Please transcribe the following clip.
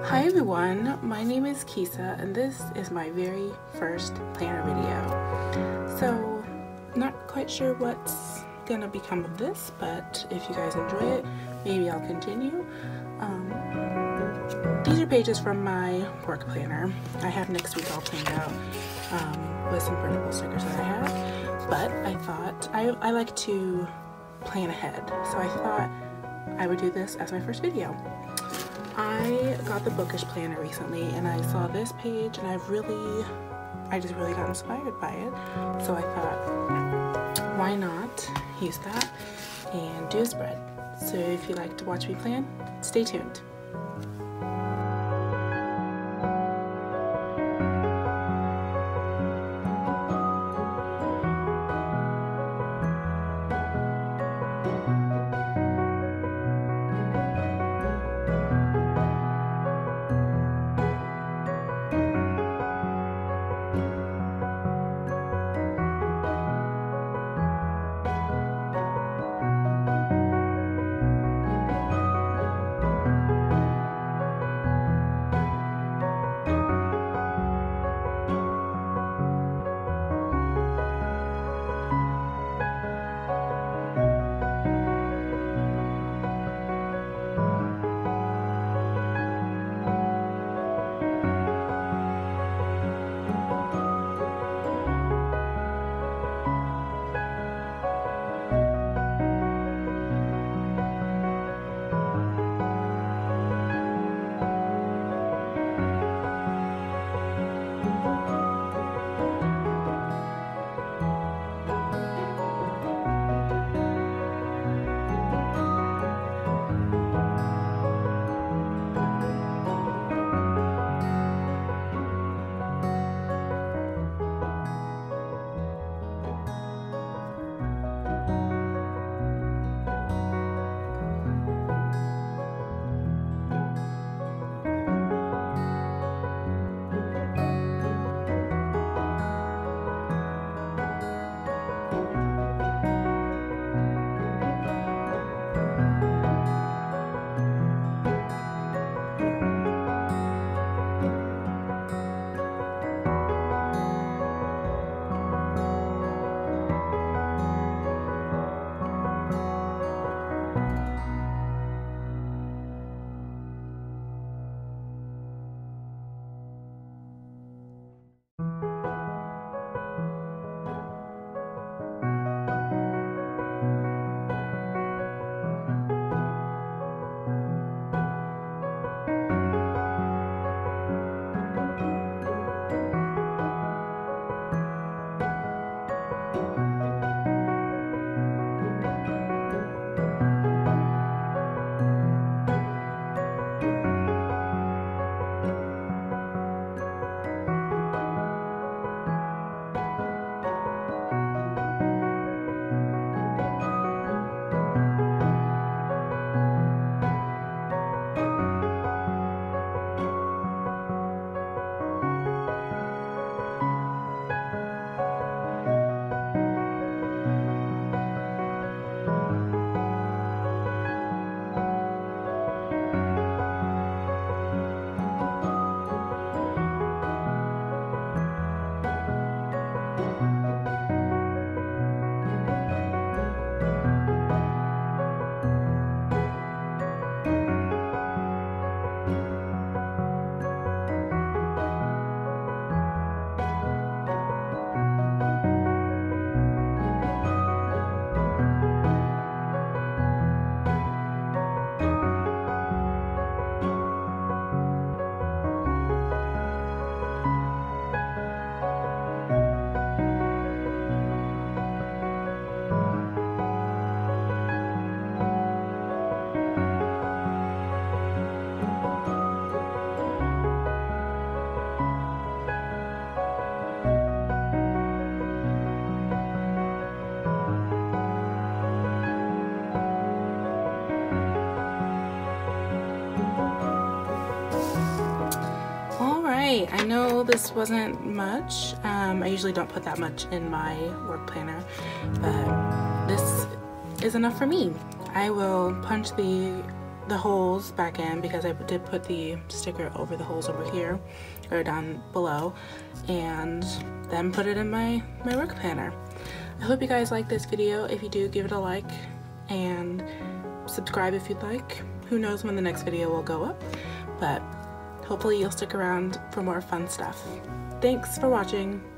Hi everyone, my name is Kisa and this is my very first planner video. So, not quite sure what's gonna become of this, but if you guys enjoy it, maybe I'll continue. These are pages from my work planner. I have next week all planned out with some printable stickers that I have, but I thought I like to plan ahead, so I thought I would do this as my first video. I got the Bookish planner recently and I saw this page and I just really got inspired by it. So I thought, why not use that and do a spread? So if you like to watch me plan, stay tuned. I know this wasn't much. I usually don't put that much in my work planner, but this is enough for me. I will punch the the holes back in because I did put the sticker over the holes over here or down below, and then put it in my work planner. I hope you guys like this video. If you do, give it a like and subscribe if you'd like. Who knows when the next video will go up, but hopefully you'll stick around for more fun stuff. Thanks for watching.